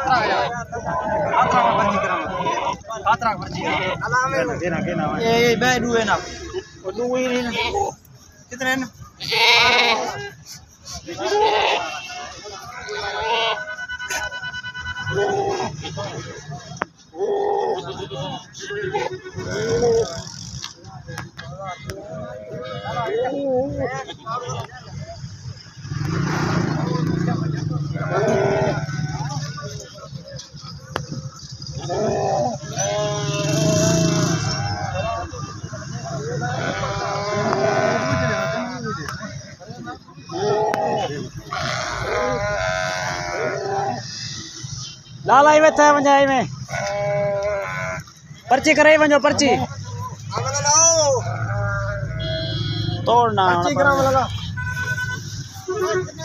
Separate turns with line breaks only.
ये बे दुए ना दुए ini ना कितने ना लाल आई बैठा है पंजाई में पर्ची कराई वंजो पर्ची तोड़ना पर्ची करा लगा